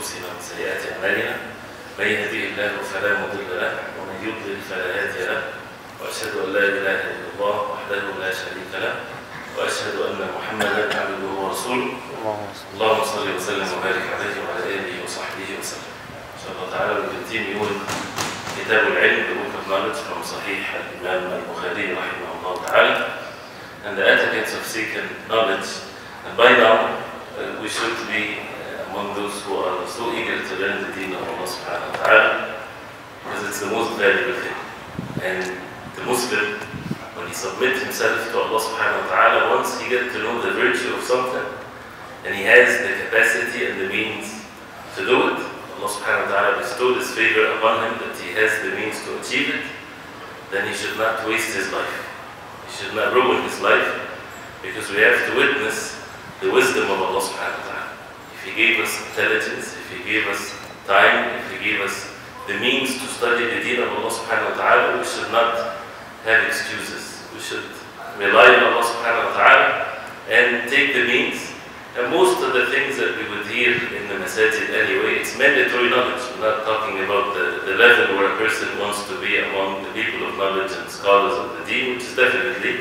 أنفسنا ومن سيئات أعمالنا من يهده الله فلا مضل له ومن يضلل فلا هادي له وأشهد أن لا إله إلا الله وحده لا شريك له وأشهد أن محمدا عبده ورسوله اللهم صل وسلم وبارك عليه وعلى آله وصحبه وسلم. إن شاء الله تعالى we continue with كتاب العلم, the book of knowledge from Sahih Imam al-Bukhari rahimahullah ta'ala, and the etiquettes of seeking knowledge. And by now we should be among those who are so eager to learn the deen of Allah subhanahu wa ta'ala, because it's the most valuable thing. And the Muslim, when he submits himself to Allah subhanahu wa ta'ala, once he gets to know the virtue of something, and he has the capacity and the means to do it, Allah subhanahu wa ta'ala bestowed his favor upon him that he has the means to achieve it, then he should not waste his life. He should not ruin his life, because we have to witness the wisdom of Allah subhanahu wa ta'ala. If He gave us intelligence, if He gave us time, if He gave us the means to study the deen of Allah subhanahu wa ta'ala, we should not have excuses. We should rely on Allah subhanahu wa ta'ala and take the means. And most of the things that we would hear in the masajid anyway, it's mandatory knowledge. We're not talking about the level where a person wants to be among the people of knowledge and scholars of the deen, which is definitely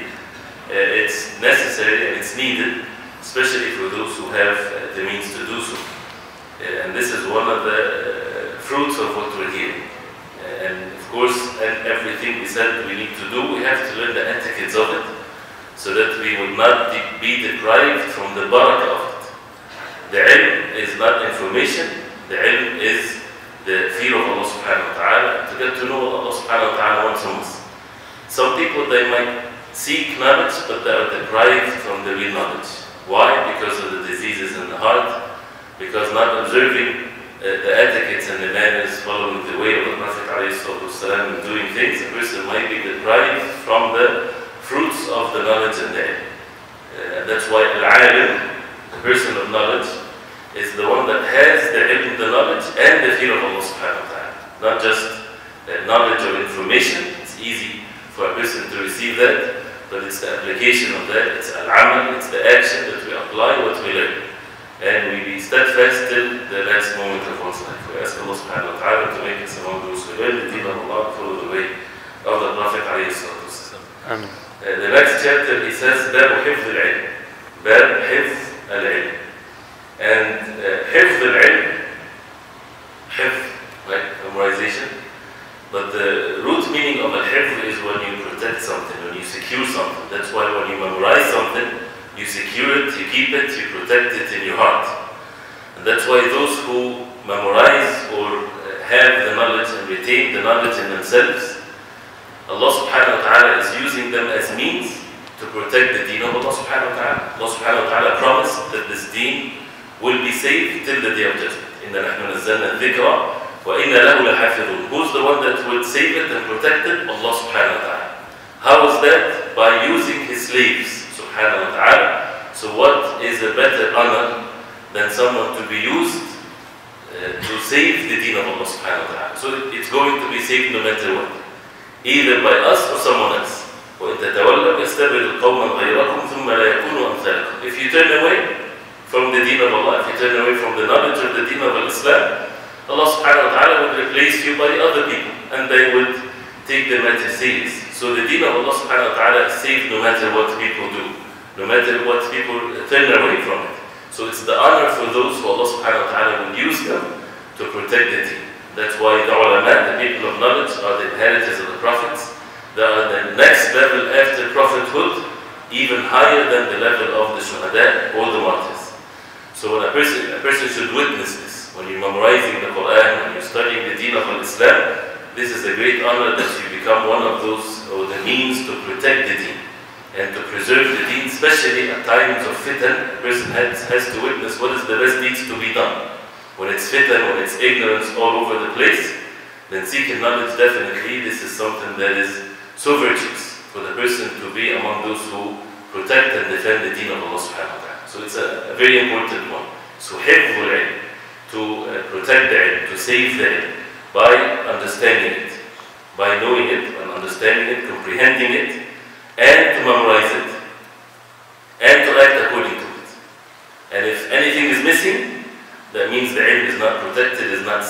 it's necessary and it's needed, especially for those who have the means to do so. And this is one of the fruits of what we're hearing. And of course, and everything we said we need to do, we have to learn the etiquettes of it, so that we would not be deprived from the barakah of it. The ilm is not information, the ilm is the fear of Allah subhanahu wa ta'ala, to get to know what Allah subhanahu wa ta'ala wants from us. Some people, they might seek knowledge, but they are deprived from the real knowledge. Why? Because of the diseases in the heart, because not observing the etiquettes and the manners, following the way of the Prophet ﷺ and doing things, a person might be deprived from the fruits of the knowledge and the ilm. That's why al-alim, the person of knowledge, is the one that has the ilm, the knowledge, and the fear of Allah subhanahu wa ta'ala. Not just knowledge or information. It's easy for a person to receive that, but it's the application of that, it's al-amal, it's the action that we apply what we learn. And we be steadfast till the last moment of one's life. We ask Allah subhanahu wa ta'ala to make us among those who learn the deen of Allah and follow the way of the Prophet alayhi salatu wasalam. The next chapter he says, Bab Hifz al-Ilm. Bab Hifz al-Ilm. And Hifz al-Ilm, Hifz, like memorization. But the root meaning of al-Hifz is when you protect something, when you secure something. That's why when you memorize something, you secure it, you keep it, you protect it in your heart. And that's why those who memorize or have the knowledge and retain the knowledge in themselves, Allah subhanahu wa ta'ala is using them as means to protect the deen of Allah subhanahu wa ta'ala. Allah subhanahu wa ta'ala promised that this deen will be safe till the day of judgment. إِنَّا نَحْنُ نَزَّلْنَا الذِّكْرَ وَإِنَّا لَهُ لَحَافِظُونَ. Who's the one that will save it and protect it? Allah subhanahu wa ta'ala. How is that? By using His slaves subhanahu wa ta'ala. So what is a better honor than someone to be used to save the deen of Allah subhanahu wa ta'ala? So it's going to be saved no matter what, either by us or someone else. وَإِن تَتَوَلَّوْا يَسْتَبْدِلْ قَوْمًا غَيْرَكُمْ ثُمَّ لَا يَكُونُوا أَمْثَالَكُمْ. If you turn away from the deen of Allah, if you turn away from the knowledge of the deen of Islam, Allah subhanahu wa ta'ala would replace you by other people, and they would take the matter serious. So the deen of Allah subhanahu wa ta'ala is safe no matter what people do, no matter what people turn away from it. So it's the honor for those who Allah subhanahu wa ta'ala will use them to protect the deen. That's why the ulama, the people of knowledge, are the inheritors of the prophets. They are the next level after prophethood, even higher than the level of the shuhada or the martyrs. So when a person should witness this. When you're memorizing the Quran, when you're studying the deen of Islam, this is a great honor that you become one of those, or the means to protect the deen and to preserve the deen, especially at times of fitan. A person has to witness what is the best deeds to be done. When it's fitan, when it's ignorance all over the place, then seeking knowledge, definitely this is something that is so virtuous for the person to be among those who protect and defend the deen of Allah subhanahu wa ta'ala. So it's a very important one. So hifz al-ilm, to protect the ilm, to save the ilm, by understanding it, by knowing it and understanding it, comprehending it, and to memorize it, and to act according to it. And if anything is missing, that means the ilm is not protected.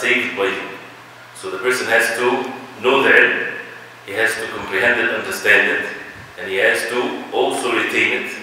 saved by him. So the person has to know the ilm, he has to comprehend it, understand it, and he has to also retain it,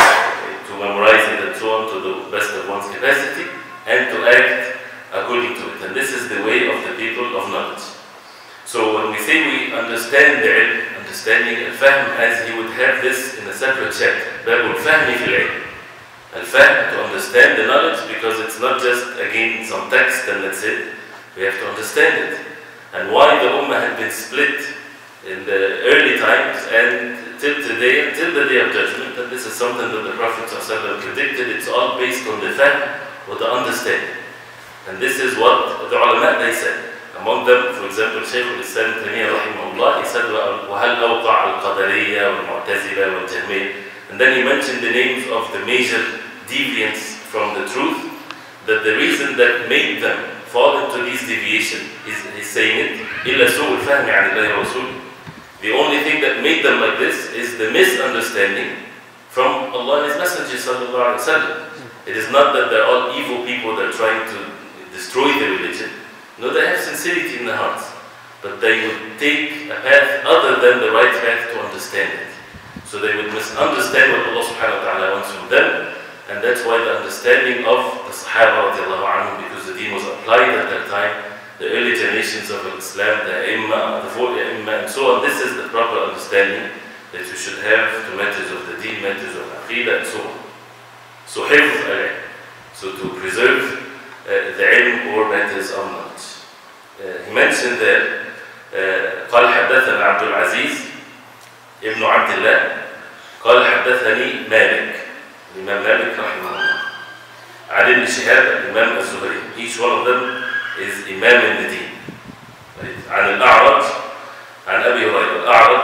to memorize it and so on to the best of one's capacity, and to act according to it. And this is the way of the people of knowledge. So when we say we understand the ilm, understanding al-fahm, as he would have this in a separate chapter, باب الفهم في العلم. Al-fahm, to understand the knowledge, because it's not just, again, some text and that's it. We have to understand it. And why the ummah had been split in the early times and till today, until the day of judgment, and this is something that the Prophet ﷺ predicted. It's all based on the fahm, or the understanding. And this is what the ulama, they said. Among them, for example, Shaykh Ibrahim Zidan, he said, وَهَلْ أَوْقَعَ الْقَدَرِيَّةِ وَالْمُعْتَزِلَةِ وَالْجَهْمِيَّةِ. And then he mentioned the names of the major deviants from the truth, that the reason that made them fall into these deviations is saying it, إِلَّا سُوءُ الْفَهْمِ عَنِ اللَّهِ وَرَسُولِهِ. The only thing that made them like this is the misunderstanding from Allah and His Messenger sallallahu alaihi wasallam. It is not that they're all evil people that are trying to destroy the religion. No, they have sincerity in their hearts, but they would take a path other than the right path to understand it. So they would misunderstand what Allah subhanahu wa ta'ala wants from them, and that's why the understanding of the Sahaba radiallahu anhum, because the deen was applied at that time, the early generations of Islam, the Imam, the four Imam, and so on, this is the proper understanding that you should have to matters of the deen, matters of aqidah, and so on. So hifz al-ilm, so to preserve the ilm or matters of knowledge. He mentioned there, قال حدثنا عبد العزيز ابن عبد الله قال حدثني مالك الإمام مالك رحمه الله عن ابن شهاب الإمام الزهري. Each one of them is Imam in the deen. عن الأعرج عن أبي هريرة. الأعرج,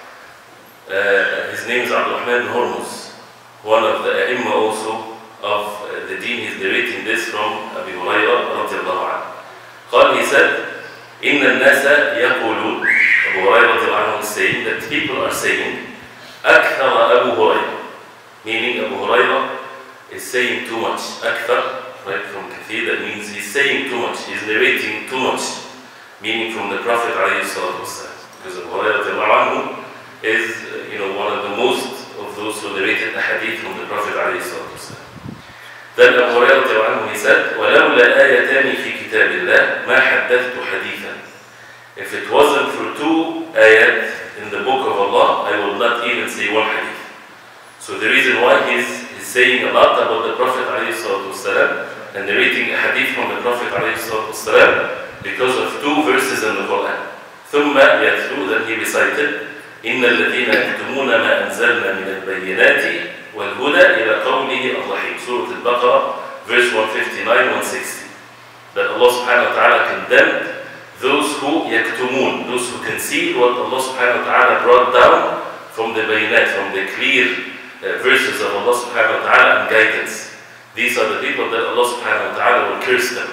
his name is عبد الرحمن بن هرمز, one of the A'imma also of the deen. He's narrating this from Abi Hurairah رضي الله عنه. قال, he said, إن الناس يقولون, Abu Hurairah رضي الله عنه is saying that people are saying أكثر أبو هريرة, meaning Abu Hurairah is saying too much. أكثر, right, from Kathir, that means he's saying too much, he's narrating too much, meaning from the Prophet عليه الصلاة والسلام. Because Abu Hurairah رضي الله عنه is, one of the most of those who narrated the hadith from the Prophet عليه الصلاة والسلام. Then Abu Hurairah رضي الله عنه, he said, وَلَوْلَا آيَتَانِ فِي كِتَابِ اللَّهِ مَا حَدَّثْتُ حَدِيثًا. If it wasn't for two ayat in the book of Allah, I will not even say one hadith. So the reason why he's saying a lot about the Prophet ﷺ and narrating a hadith from the Prophet ﷺ because of two verses in the Quran. ثُمَّ يَتْلُو, then he recited, إِنَّ الَّذِينَ يَكْتُمُونَ مَا أَنزَلْنَا مِنَ الْبَيِّنَاتِ وَالْهُدَى إِلَى قَوْلِهِ الرَّحِيمِ. Surah Al-Baqarah, verse 159-160. That Allah subhanahu wa ta'ala condemned those who yaktumun, those who conceal what Allah subhanahu wa ta'ala brought down from the bayinat, from the clear verses of Allah subhanahu wa ta'ala and guidance. These are the people that Allah subhanahu wa ta'ala will curse them.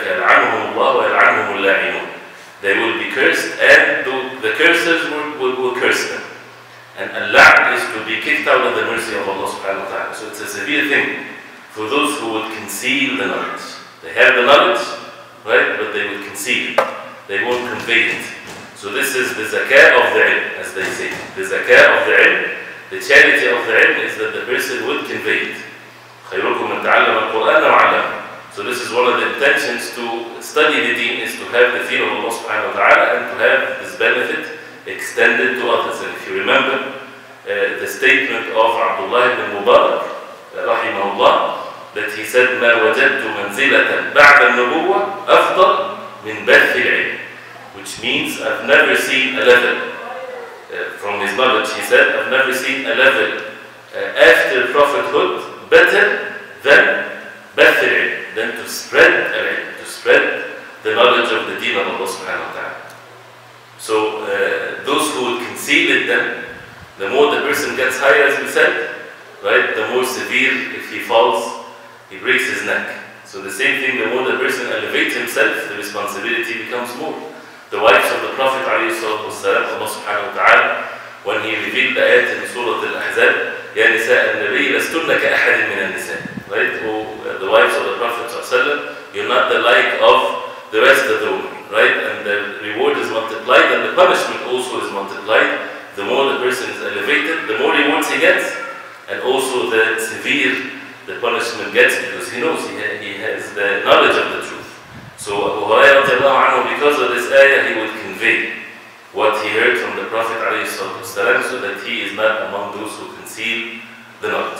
They will be cursed, and the cursers will curse them. And al-la'n is to be kicked out of the mercy of Allah subhanahu wa ta'ala. So it's a severe thing for those who would conceal the knowledge. They have the knowledge, right, but they would conceal it. They won't convey it. So this is the zakah of the ilm, as they say. The zakah of the ilm, the charity of the ilm, is that the person would convey it. خيركم من تعلم القرآن وعلمه. So this is one of the intentions to study the deen, is to have the fear of Allah subhanahu wa ta'ala and to have this benefit extended to others. And if you remember the statement of Abdullah ibn Mubarak rahimahullah, that he said ما وجدت منزلة بعد النبوة أفضل من بث العلم, which means I've never seen a level from his knowledge. He said, I've never seen a level after prophethood better than بث العلم, than to spread العلم, to spread the knowledge of the deen of Allah subhanahu wa ta'ala. So those who would conceal it, then the more the person gets higher, as we said, right, the more severe, if he falls, he breaks his neck. So the same thing, the more the person elevates himself, the responsibility becomes more. The wives of the Prophet ﷺ, Allah subhanahu wa ta'ala, when he revealed the ayat in Surah Al-Ahzab, يَا نِسَاءَ النَّبِيِّ لَسْتُنَّ كَأَحَدٍ مِنَ النِّسَاءِ. Right? The wives of the Prophet ﷺ, you're not the like of the rest of the women, right? And the reward is multiplied and the punishment also is multiplied. The more the person is elevated, the more rewards he gets, and also the severe the punishment gets, because he knows, he has the knowledge of the truth. So Abu Hurairah, because of this ayah, he would convey what he heard from the Prophet ﷺ, so that he is not among those who conceal the knowledge.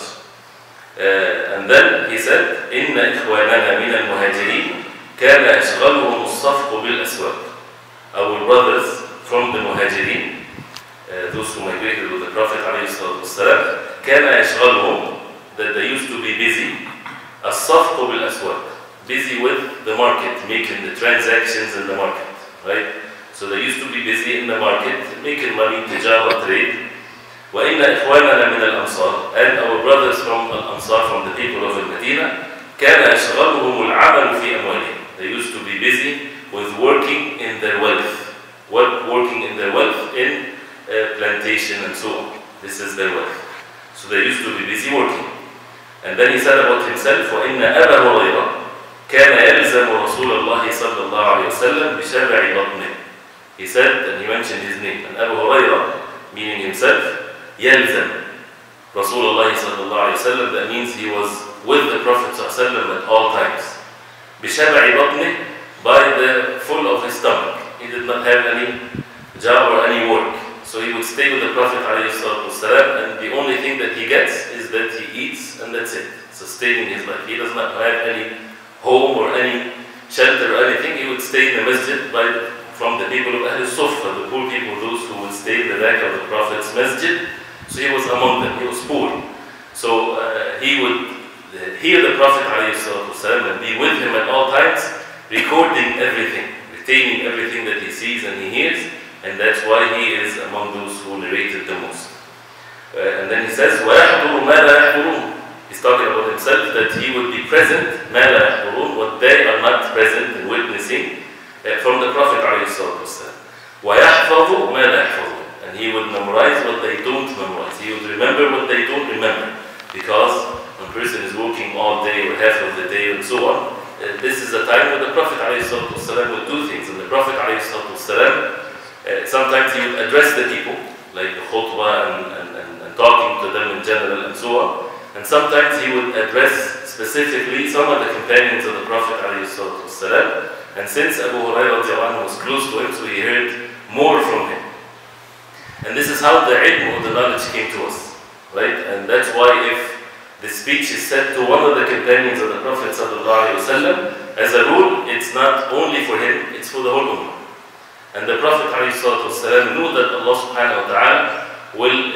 And then he said, إِنَّ إِخْوَانَنَا مِنَ الْمُهَاجِرِينَ كَانَ يَشْغَلُهُمُ الصَّفْقُ بِالْأَسْوَاقِ. Our brothers from the Muhajirin, those who migrated with the Prophet ﷺ, كَانَ يَشْغَلُهُمْ, that they used to be busy, الصَّفْقُ بِالْأَسْوَاقِ, busy with the market, making the transactions in the market, right? So they used to be busy in the market, making money, tijara, trade. وَإِنَّ إِخْوَانَنَا مِنَ الْأَنصَارِ, and our brothers from Al-Ansar, from the people of Al-Medina, كَانَ يَشْغَلُهُمُ الْعَمَلُ فِي أَمْوَالِهِمْ. They used to be busy with working in their wealth. Working in their wealth in plantation and so on. This is their wealth. So they used to be busy working. And then he said about himself, وَإِنَّ أَبَا هُرَيْرَةَ كَانَ يَلْزَمُ رَسُولَ اللَّهِ صَلَّى اللَّهُ عَلَيْهِ وسلم بِشَبَعِ بَطْنِهِ. He said, and he mentioned his name, and Abu Hurairah, meaning himself, يَلْزَمُ رسول الله صلى الله عليه وسلم, that means he was with the Prophet صلى الله عليه وسلم at all times. بِشَبَعِ بَطْنِهِ, by the full of his stomach. He did not have any job or any work. So he would stay with the Prophet ﷺ, and the only thing that he gets is that he eats, and that's it, sustaining his life. He does not have any home or any shelter or anything. He would stay in the masjid from the people of Ahl Sufa, the poor people, those who would stay in the back of the Prophet's masjid. So he was among them, he was poor. So he would hear the Prophet ﷺ and be with him at all times, recording everything, retaining everything that he sees and he hears. And that's why he is among those who narrated the most. And then he says, وَيَحْضُرُ مَا لَا يَحْضُرُونَ. He's talking about himself, that he would be present, مَا لَا يَحْضُرُونَ, what they are not present and witnessing from the Prophet ﷺ. وَيَحْفَظُ مَا لَا يَحْفَظُونَ. And he would memorize what they don't memorize. He would remember what they don't remember. Because when a person is working all day or half of the day and so on, this is a time when the Prophet ﷺ would do things. And the Prophet ﷺ, sometimes he would address the people, like the khutbah and talking to them in general and so on. And sometimes he would address specifically some of the companions of the Prophet ﷺ. And since Abu Hurairah was close to him, so he heard more from him. And this is how the ilm or the knowledge came to us, right? And that's why if the speech is said to one of the companions of the Prophet ﷺ, as a rule, it's not only for him, it's for the whole ummah. And the Prophet ﷺ knew that Allah subhanahu wa ta'ala will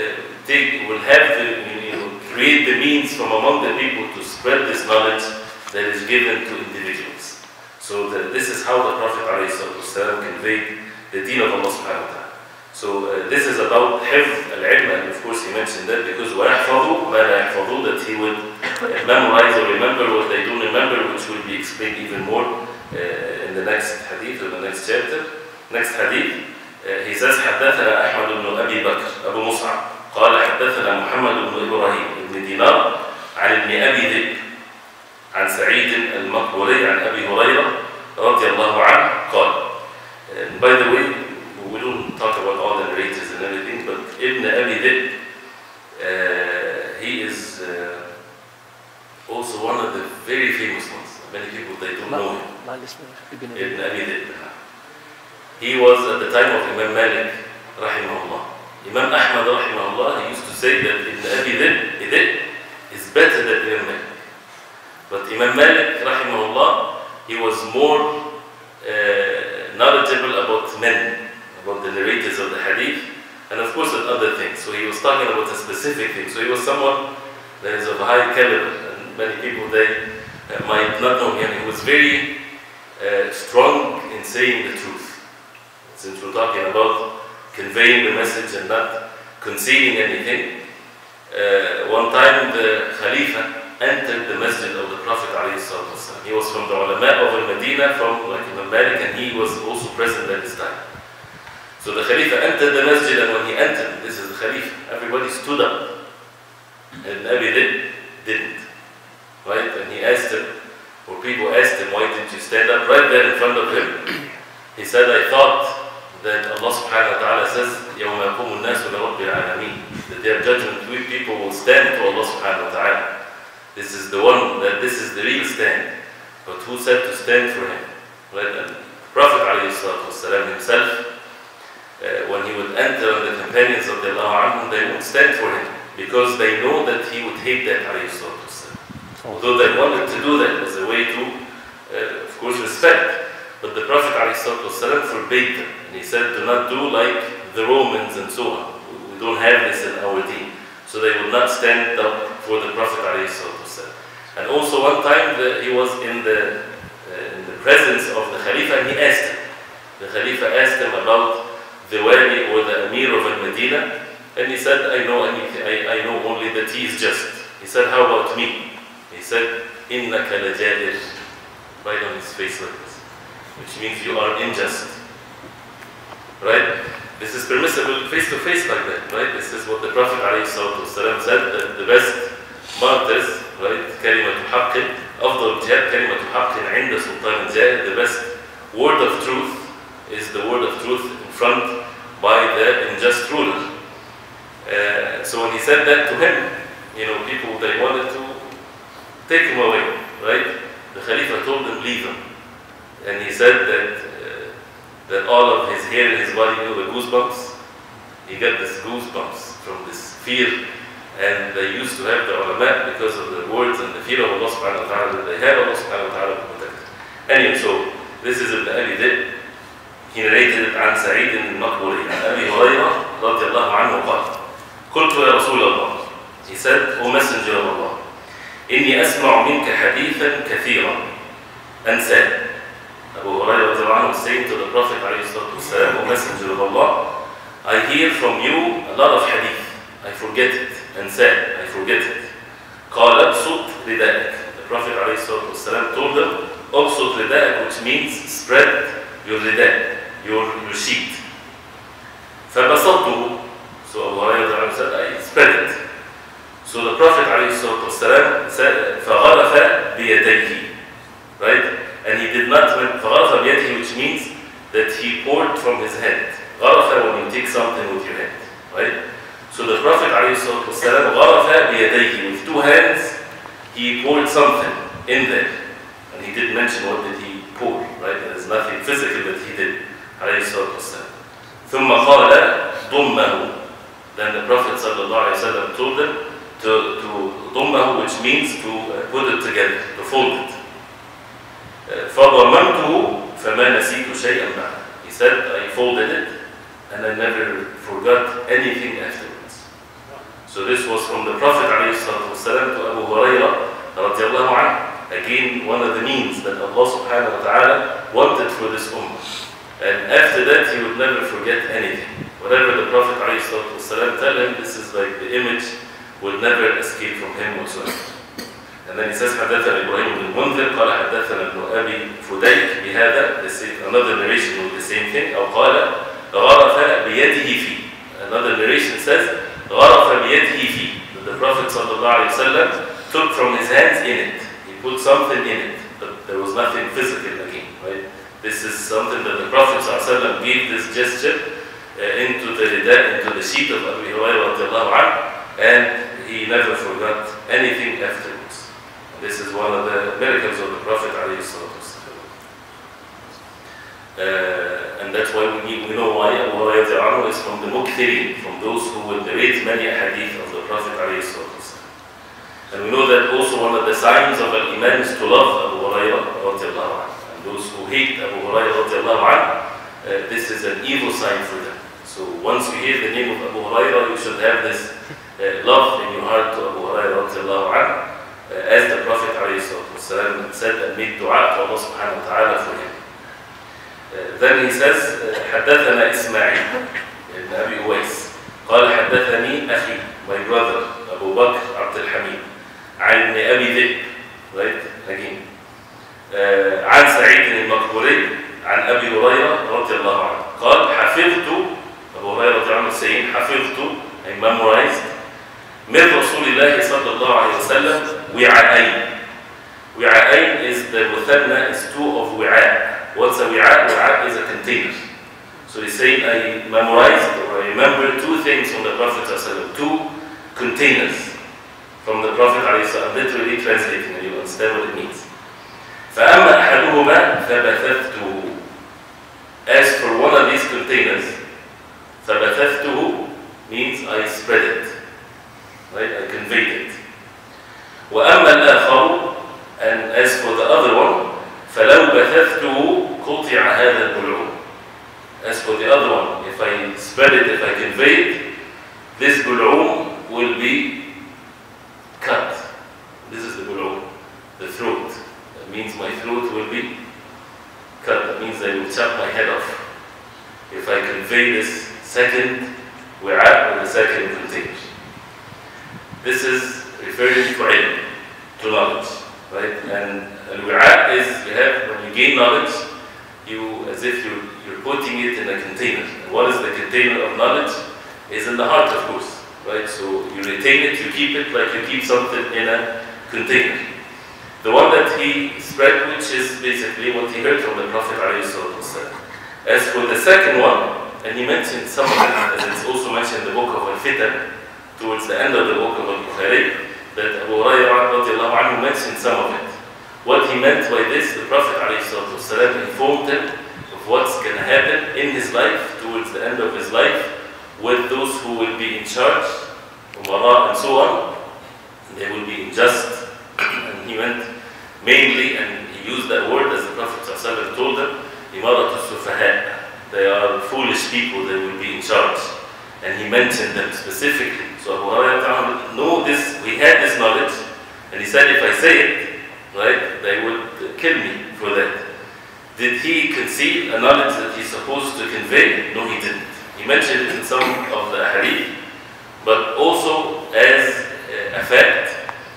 create the means from among the people to spread this knowledge that is given to individuals. So this is how the Prophet ﷺ conveyed the deen of Allah subhanahu wa ta'ala. So this is about hifz al-ilm, and of course he mentioned that because وَيَحْفَظُ مَا لَا يَحْفَظُ, that he would memorize or remember what they don't remember, which will be explained even more in the next hadith or the next chapter. Next hadith, he says, حدثنا أحمد بن أبي بكر أبو مصعب قال حدثنا محمد بن إبراهيم بن دينار عن ابن أبي ذئب عن سعيد المقبوري عن أبي هريرة رضي الله عنه قال. By the way, we don't talk about all the narrators and everything, but Ibn Abi Dhib, he is also one of the very famous ones. Many people, they don't know him. Ibn Abi Dhib. He was at the time of Imam Malik, rahimahullah. Imam Ahmad, rahimahullah, he used to say that Ibn Abi Dhib is better than Imam Malik. But Imam Malik, rahimahullah, he was more knowledgeable about men, about the narrators of the hadith, and of course at other things. So he was talking about a specific thing. So he was someone that is of high caliber, and many people, they might not know him. He was very strong in saying the truth. Since we're talking about conveying the message and not concealing anything, one time the Khalifa entered the masjid of the Prophet ﷺ. He was from the ulama of Medina, from like Imam Malik, and he was also present at this time. So the Khalifa entered the masjid, and when he entered, this is the Khalifa, everybody stood up. And Abi Dhib didn't. Right? And he asked him, where people asked him, why didn't you stand up right there in front of him? He said, I thought that Allah subhanahu wa ta'ala says, يَوْمَ يَقُومُ النَّاسُ لِرَبِّ الْعَالَمِينَ, that their judgment week people will stand to Allah subhanahu wa ta'ala. This is the one, that this is the real stand. But who said to stand for him? Right? And Prophet ﷺ himself, when he would enter on the companions of the Allah, they would stand for him because they know that he would hate that ﷺ. Although they wanted to do that as a way to, of course, respect. But the Prophet ﷺ forbade them. And he said, do not do like the Romans and so on. We don't have this in our deen. So they would not stand up for the Prophet ﷺ. And also one time he was in the presence of the Khalifa and he asked him. The Khalifa asked him about the Wali or the Amir of Al-Madinah. And he said, I know only that he is just. He said, how about me? He said, إِنَّكَ لَجَادِرٌ. Right on his face like this. Which means you are unjust. Right? This is permissible face to face like that. Right? This is what the Prophet ﷺ said, that the best martyrs, right? كلمة حق أفضل جهاد كلمة حق عند سلطان جاهل. The best word of truth is the word of truth in front by the unjust ruler. So when he said that to him, people, they wanted to take him away, right? The Khalifa told them, leave him. And he said that all of his hair in his body, the goosebumps, he got this goosebumps from this fear. And they used to have the ulama because of the words and the fear of Allah subhanahu wa ta'ala that they had Allah subhanahu wa ta'ala to protect. Anyway, so this is Ibn Abi Dhi'b. He narrated it عن سعيد المقبوري عن أبي هريرة رضي الله عنه قال قلت يا رسول الله. He said, O Messenger of Allah, إني أسمع منك حديثا كثيرا أنساه. Abu Hurairah رضي الله عنه saying to the Prophet عليه الصلاة والسلام, O Messenger of Allah, I hear from you a lot of hadith. I forget it. And said, I forget it. قال أبسط رداءك. The Prophet ﷺ told them, أبسط رداءك, which means spread your rida, your sheet. فبسطته. So Abu Hurairah said, I spread it. So the Prophet ﷺ said, فغرف بيديه. Right? And he did not, فغرف بيده, which means that he poured from his hand. غرف when you take something with your hand. Right? So the Prophet ﷺ غرف بيديه, with two hands he poured something in there. And he did mention what did he pour, right? There is nothing physical that he did ﷺ. ثم قال ضمه. Then the Prophet ﷺ told them to ضمه, which means to put it together, to fold it. فضممته فما نسيت شيئا بعد. He said, I folded it and I never forgot anything afterwards. So this was from the Prophet ﷺ to Abu Hurairah radiallahu anhu. Again, one of the means that Allah subhanahu wa ta'ala wanted for this ummah. And after that, he would never forget anything. Whatever the Prophet ﷺ tell him, this is like the image will never escape from him whatsoever. And then he says, حدثنا إبراهيم بن منذر قال حدثنا ابن أبي فديك بهذا. This is another narration with the same thing. أو قال غرف بيده فيه. Another narration says غرف بيده فيه. The Prophet ﷺ took from his hands in it. He put something in it, but there was nothing physical again. Right? This is something that the Prophet ﷺ gave this gesture into the rida, into the sheet of Abu Hurairah, and he never forgot anything afterwards. And this is one of the miracles of the Prophet ﷺ. And that's why we know why Abu Hurairah is from the mukthirin, from those who will narrate many hadith of the Prophet ﷺ. And we know that also one of the signs of al-Iman is to love Abu Hurairah. And those who hate Abu Hurairah, this is an evil sign for them. So once you hear the name of Abu Hurairah, you should have this love in your heart to Abu Hurairah, as the Prophet ﷺ said, and made dua to Allah subhanahu wa ta'ala for him. Then he says, حدثنا إسماعيل ibn Abi Uwais قال حدثني أخي, my brother Abu Bakr عبد الحميد عن ابن أبي ذئب, right, again, عن سعيد المقبوري عن أبي هريرة رضي الله عنه قال حفظت, Abu Hurairah رضي الله عنه saying حفظت, I memorized, من رسول الله صلى الله عليه وسلم وعاءين. وعاءين is the Muthanna is two of wi'a. What's a wi'a? Wi'a is a container. So he's saying, I memorized or I remember two things from the Prophet ﷺ, two containers from the Prophet ﷺ. I'm literally translating and you understand what it means. فَأَمَّا أَحَدُهُمَا فَبَثَثْتُهُ. As for one of these containers, فَبَثَثْتُهُ means I spread it, right? I conveyed it. وَأَمَّا الْآخَرُ, and as for the other one, فَلَوْ بَثَثْتُهُ قُطِعَ هَذَا الْبُلْعُ. As for the other one, if I spread it, if I convey it, this bul'um will be cut. This is the bul'um, the throat. That means my throat will be cut. That means I will chop my head off if I convey this second wi'a or the second container. This is referring to ilm, to knowledge, right? And al-wi'a is, you have, when you gain knowledge, you, as if you're putting it in a container. And what is the container of knowledge? Is in the heart, of course, right? So you retain it, you keep it like you keep something in a container. The one that he spread, which is basically what he heard from the Prophet ﷺ. As for the second one, and he mentioned some of it, as it's also mentioned in the book of Al-Fitan, towards the end of the book of Bukhari, that Abu Hurairah mentioned some of it. What he meant by this, the Prophet ﷺ informed him of what's going to happen in his life, towards the end of his life, with those who will be in charge, umara and so on. They will be unjust. And he meant mainly, and he used that word as the Prophet ﷺ told them, imaratu sufaha. They are foolish people, they will be in charge. And he mentioned them specifically. So Abu Hurairah know this, we had this knowledge, and he said, if I say it, right, they would kill me for that. Did he conceal a knowledge that he's supposed to convey? No, he didn't. He mentioned it in some of the hadith, but also as a fact,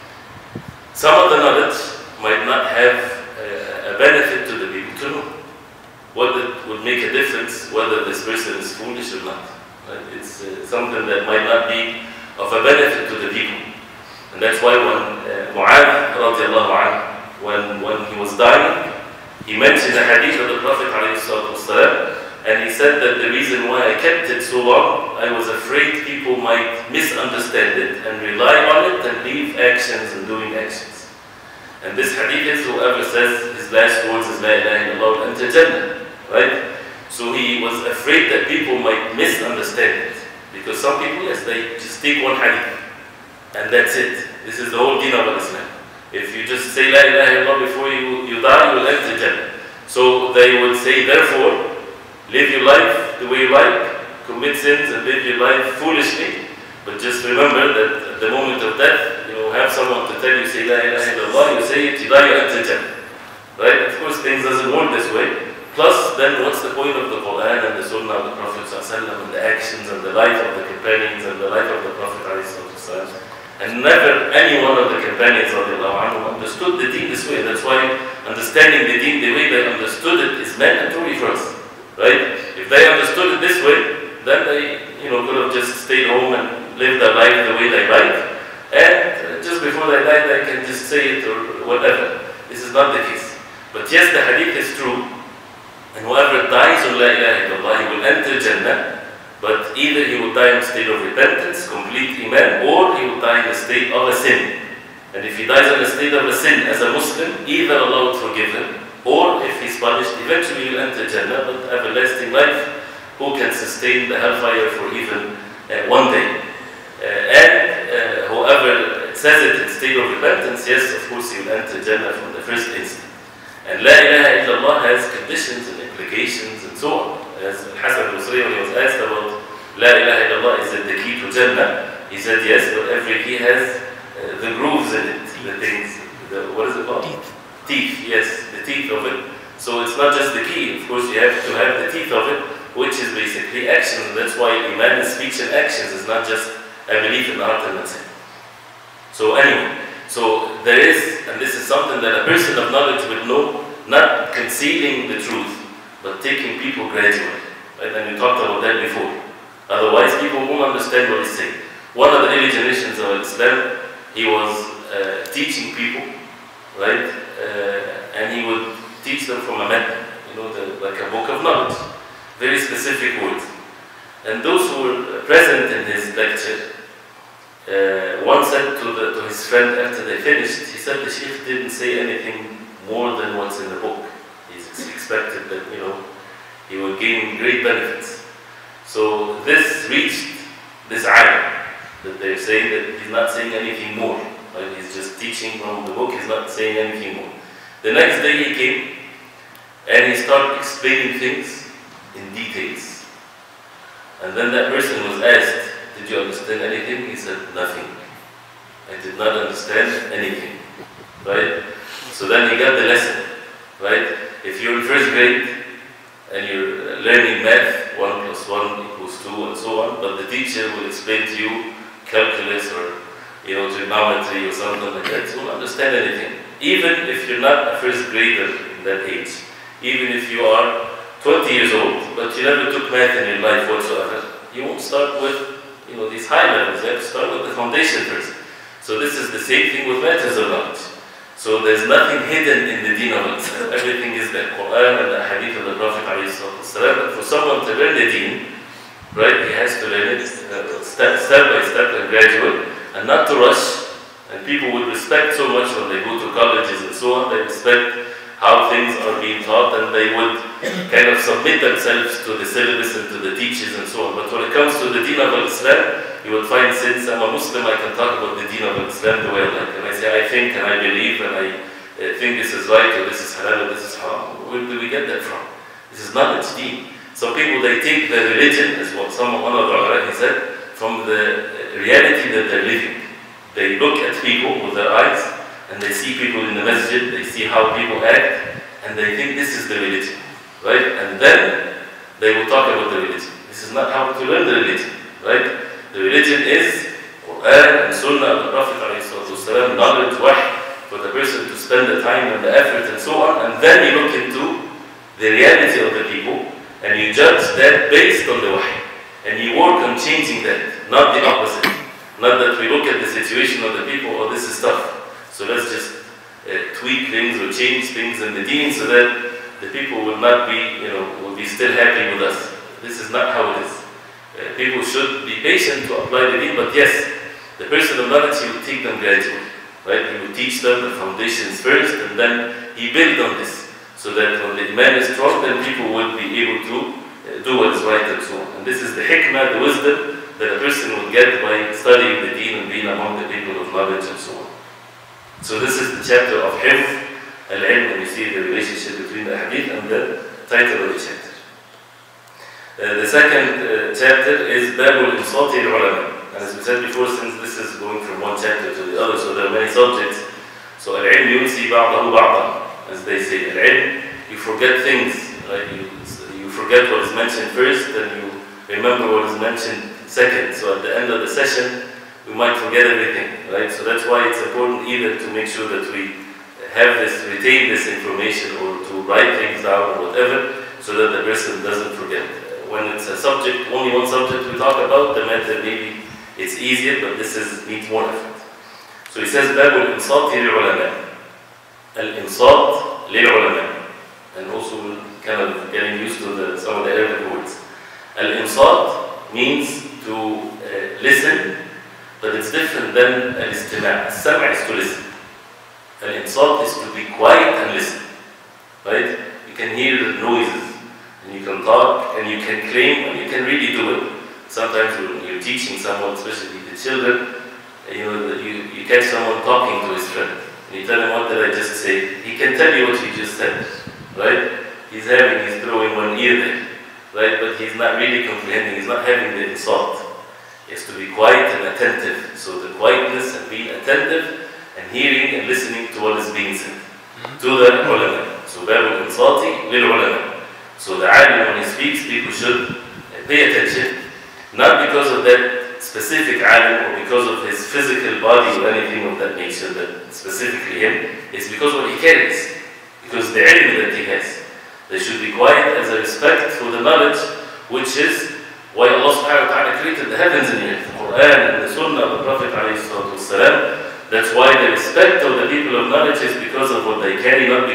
some of the knowledge might not have a benefit to the people to know. What would make a difference whether this person is foolish or not. Right? It's something that might not be of a benefit to the people. And that's why when Mu'adh radiallahu anhu, when he was dying, he mentioned the hadith of the Prophet ﷺ, and he said that the reason why I kept it so long, I was afraid people might misunderstand it and rely on it and leave actions and doing actions. And this hadith is, whoever says his last words is La ilaha illallah anta jannah, right? So he was afraid that people might misunderstand it. Because some people, yes, they just take one hadith and that's it. This is the whole deen of Islam. If you just say La ilaha illallah before you die, you will enter Jannah. So they would say, therefore, live your life the way you like, commit sins and live your life foolishly, but just remember that at the moment of death, you have someone to tell you, say La ilaha illallah, you say it, you die, you enter Jannah. Right? Of course, things doesn't work this way. Plus, then what's the point of the Quran and the Sunnah of the Prophet ﷺ and the actions and the life of the companions and the life of the Prophet ﷺ? And never any one of the companions understood the deen this way. That's why understanding the deen the way they understood it is mandatory for us. Right? If they understood it this way, then they could have just stayed home and lived their life the way they like. And just before they die, they can just say it or whatever. This is not the case. But yes, the hadith is true. And whoever dies on La ilaha illallah, he will enter Jannah, but either he will die in a state of repentance, complete iman, or he will die in a state of a sin. And if he dies in a state of a sin as a Muslim, either Allah will forgive him, or if he's punished, eventually he will enter Jannah, but everlasting life, who can sustain the hellfire for even one day? And whoever says it in state of repentance, yes, of course he will enter Jannah from the first instant. And La ilaha illallah has conditions and implications and so on. As Hasan al-Basri, when he was asked about La ilaha illallah, is it the key to Jannah? He said yes, but every key has the grooves in it, the things, what is it called? Teeth, yes, the teeth of it. So it's not just the key, of course you have to have the teeth of it, which is basically action. And that's why Iman is speech and actions, is not just a belief in the heart and that's it. So anyway, so there is, and this is something that a person of knowledge would know, not concealing the truth, but taking people gradually. Right? And we talked about that before. Otherwise, people won't understand what he's saying. One of the early generations of Islam, he was teaching people, right? and he would teach them from a method, like a book of knowledge, very specific words. And those who were present in his lecture, one said to his friend after they finished, he said the Sheikh didn't say anything more than what's in the book. He expected that, he would gain great benefits. So this reached this alim, that they're saying that he's not saying anything more. Right? He's just teaching from the book, he's not saying anything more. The next day he came, and he started explaining things in details. And then that person was asked, did you understand anything? He said, nothing. I did not understand anything. Right? So then he got the lesson. Right? If you're in first grade and you're learning math, 1 + 1 = 2 and so on, but the teacher will explain to you calculus or trigonometry or something like that, you won't understand anything. Even if you're not a first grader in that age, even if you are 20 years old, but you never took math in your life whatsoever, you won't start with these high levels. You have to start with the foundation first. So this is the same thing with matters of knowledge. So there's nothing hidden in the deen of Islam. Everything is the Quran and the Hadith of the Prophet ﷺ. For someone to learn the deen, right, he has to learn it step by step and gradual, and not to rush. And people would respect so much when they go to colleges and so on. They respect how things are being taught, and they would kind of submit themselves to the syllabus and to the teachers and so on. But when it comes to the deen of Islam, you will find, since I'm a Muslim, I can talk about the deen of Islam the way I like. And I say, I think and I believe and I think this is right or this is halal or this is haram. Where do we get that from? This is knowledge, deen. Some people, they take the religion, as what one of the ulama said, from the reality that they're living. They look at people with their eyes, and they see people in the masjid, they see how people act, and they think this is the religion, right? And then they will talk about the religion. This is not how to learn the religion, right? The religion is Quran and Sunnah of the Prophet ﷺ, knowledge, wahy, for the person to spend the time and the effort and so on, and then you look into the reality of the people, and you judge that based on the wahy, and you work on changing that, not the opposite. Not that we look at the situation of the people, oh, this is tough, so let's just tweak things or change things in the deen so that the people will not be, will be still happy with us. This is not how it is. People should be patient to apply the deen, but yes, the person of knowledge, he will take them gradually, right? He will teach them the foundations first, and then he builds on this, so that when the iman is strong, then people will be able to do what is right and so on. And this is the hikmah, the wisdom that a person will get by studying the deen and being among the people of knowledge and so on. So this is the chapter of Hifz al-Ilm, and you see the relationship between the hadith and the title of the chapter. The second chapter is Ballwin al-Ulama. And as we said before, since this is going from one chapter to the other, so there are many subjects. So al-ilm yunsi ba'dahu ba'dan, as they say. Al-ilm, you forget things, right? You forget what is mentioned first, and you remember what is mentioned second. So at the end of the session, we might forget everything, right? So that's why it's important either to make sure that we retain this information, or to write things down or whatever, so that the person doesn't forget. When it's a subject, only one subject we talk about, the matter maybe it's easier, but this needs more effort. So he says, باب الإنصات للعلماء. الإنصات للعلماء. And also we're kind of getting used to some of the Arabic words. Al-Insat means to listen, but it's different than al-istima'. Al-Sam' is to listen. Al-Insat is to be quiet and listen. Right? You can hear noises, and you can talk, and you can claim, and you can really do it. Sometimes when you're teaching someone, especially the children, you catch someone talking to his friend, and you tell him, what did I just say? He can tell you what you just said, right? He's throwing one ear there, right? But he's not really comprehending, he's not having the insult. He has to be quiet and attentive. So the quietness and being attentive and hearing and listening to what is being said to the ulama. So باب الإنصات للعلماء. So the alim, when he speaks, people should pay attention, not because of that specific alim or because of his physical body or anything of that nature, but specifically him, it's because of what he carries, because the ilm that he has. They should be quiet as a respect for the knowledge, which is why Allah subhanahu wa ta'ala created the heavens and the earth. The Quran and the Sunnah of the Prophet ﷺ. That's why the respect of the people of knowledge is because of what they carry, not because of his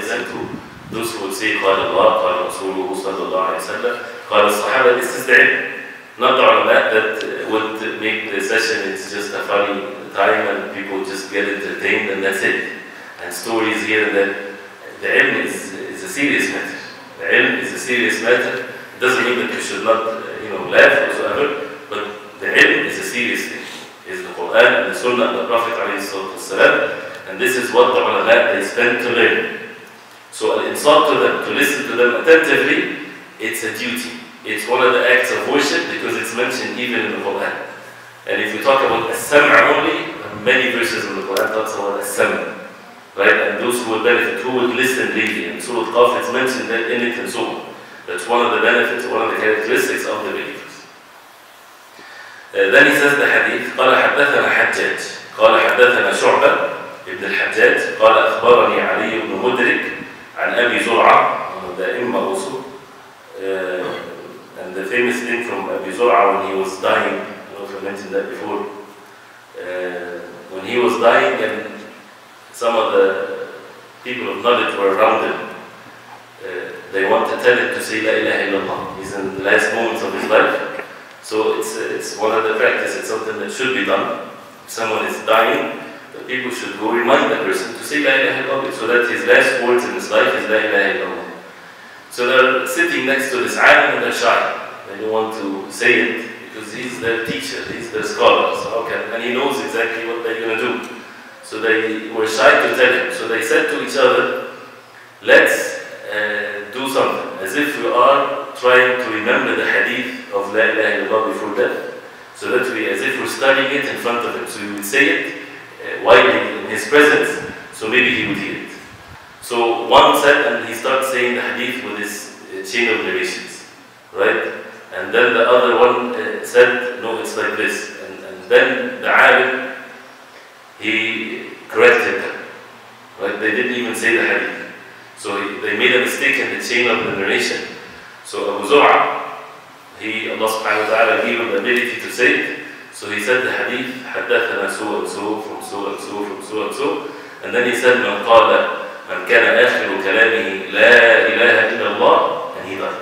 them to those who would say قال الله, قال رسوله صلى الله عليه وسلم, قال الصحابة. This is the ilm. Not the ulama that would make the session, it's just a funny time and people just get entertained and that's it. And stories here and there. The ilm is a serious matter. The ilm is a serious matter. It doesn't mean that you should not, laugh whatsoever, but the ilm is a serious thing. It's the Quran and the Sunnah of the Prophet ﷺ, and this is what the ulama they spend to learn. So al-insat to them, to listen to them attentively, it's a duty. It's one of the acts of worship because it's mentioned even in the Quran. And if we talk about as-sam'a only, many verses in the Quran talks about as-sam'a. Right? And those who would benefit, who would listen really. And Surah Qaf, it's mentioned that in it and so on. That's one of the benefits, one of the characteristics of the believers. Then he says the hadith, قال حدثنا حجاج قال حدثنا شعبة ابن الحجاج قال أخبرني علي بن مدرك عن أبي زرعة, the Imma also. And the famous thing from Abi Zur'a when he was dying, I don't know if I mentioned that before, when he was dying and some of the people of knowledge were around him, they want to tell him to say La ilaha illallah. He's in the last moments of his life. So it's one of the practices, it's something that should be done. If someone is dying, the people should go remind that person to say La ilaha illallah, so that his last words in his life is La ilaha illallah. So they're sitting next to this alim and they're shy. They don't want to say it because he's their teacher, he's their scholar. So and he knows exactly what they're going to do. So they were shy to tell him. So they said to each other, let's do something, as if we are trying to remember the hadith of La ilaha illallah before death, so that we, as if we're studying it in front of him. So we would say it while in his presence, so maybe he would hear it. So one said, and he started saying the hadith with his chain of narrations, right? And then the other one said, no, it's like this. And then the alim, he corrected them, right? They didn't even say the hadith. So they made a mistake in the chain of the narration. So Abu Zur'a, Allah subhanahu wa ta'ala gave him the ability to say it. So he said the hadith, حدثنا so and so, from so and so, from so and so. And then he said, من قال من كان آخر كلامه لا إله إلا الله, and he died.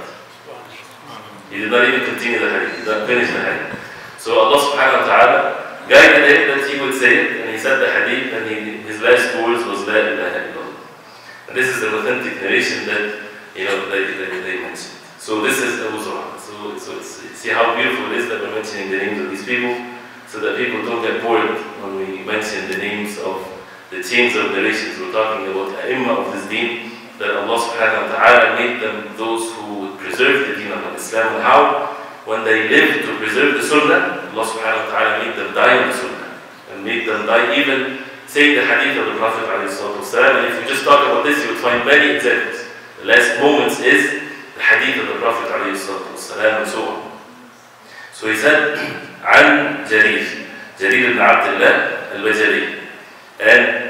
He did not even continue the hadith, he did not finish the hadith. So Allah subhanahu wa ta'ala guided him that he would say it, and he said the hadith, and his last words was La ilaha illallah. And this is an authentic narration that they mentioned. So this is Abu Zur'a. So see how beautiful it is that we're mentioning the names of these people, so that people don't get bored when we mention the names of the chains of narrations. We're talking about A'imma of this deen, that Allah subhanahu wa ta'ala made them those who would preserve the deen of Islam, and how when they lived to preserve the Sunnah, Allah subhanahu wa ta'ala made them die on the Sunnah, and made them die even saying the hadith of the Prophet ﷺ. And if you just talk about this, you would find many examples. The last moments is the hadith of the Prophet ﷺ and so on. So he said, عن جرير ibn Abdullah al-Bajali. And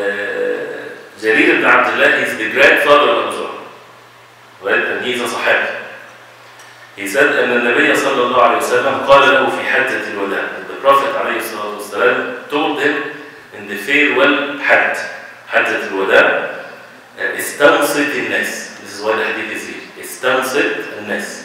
Jarir ibn Abdullah is the grandfather of Abu Zur'a, right? And he's a Sahabi. He said, أن النبي صلى الله عليه وسلم قال له في حجة الوداع. The Prophet عليه الصلاة والسلام told him in the farewell Hajj, Hajjat al-Wada, استنصت الناس. This is why the hadith is here. استنصت الناس.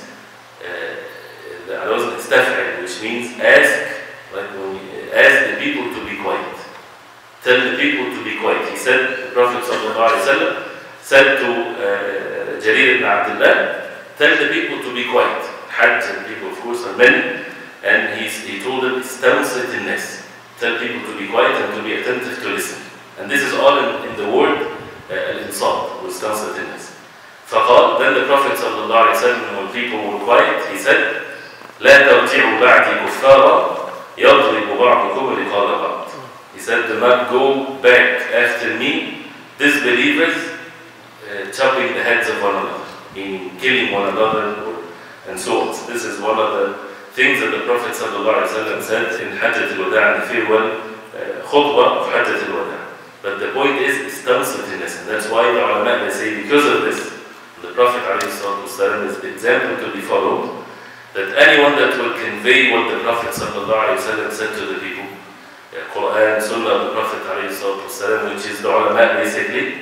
استفعل, which means ask, like when you ask the people to be quiet. Tell the people to be quiet. He said, the Prophet ﷺ said to Jarir ibn Abdullah, tell the people to be quiet. Hajj and people, of course, are many. And he told them, استنصت الناس. Tell people to be quiet and to be attentive to listen. And this is all in the word al-insat, استنصت الناس. فقال, then the Prophet ﷺ, when people were quiet, he said, لا ترجعوا بعدي كفارا يضرب بعضكم رقاب بعض. He said, do not go back after me, disbelievers, chopping the heads of one another, meaning killing one another, and so on. So this is one of the things that the Prophet ﷺ said in Hajjat al-Wada' and the farewell khutbah of Hajjat al-Wada'. But the point is, istansitiness, and that's why the ulama, they say, because of this, the Prophet ﷺ is the example to be followed, that anyone that will convey what the Prophet ﷺ said to the people, Quran, Sunnah of the Prophet ﷺ, which is the ulama basically,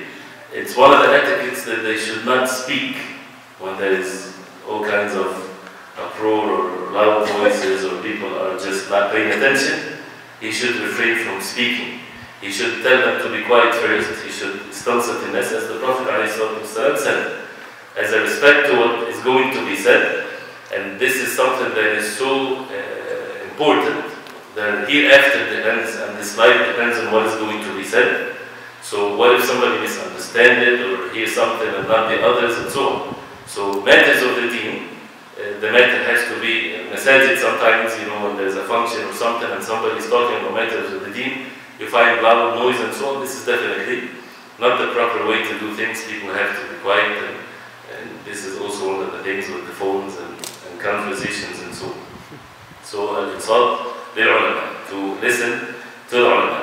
it's one of the etiquettes that they should not speak when there is all kinds of uproar or loud voices or people are just not paying attention. He should refrain from speaking. He should tell them to be quiet first. He should istansatinas, as the Prophet ﷺ said, as a respect to what is going to be said. And this is something that is so important. The hereafter depends, and this life depends on what is going to be said. So what if somebody misunderstands it or hears something and not the others, and so on. So matters of the deen, the matter has to be masajid sometimes, when there's a function or something and somebody is talking about matters of the deen, you find loud noise and so on. This is definitely not the proper way to do things. People have to be quiet, and this is also one of the things with the phones and conversations and so on. So al-insat lil-ulama, to listen to the ulama.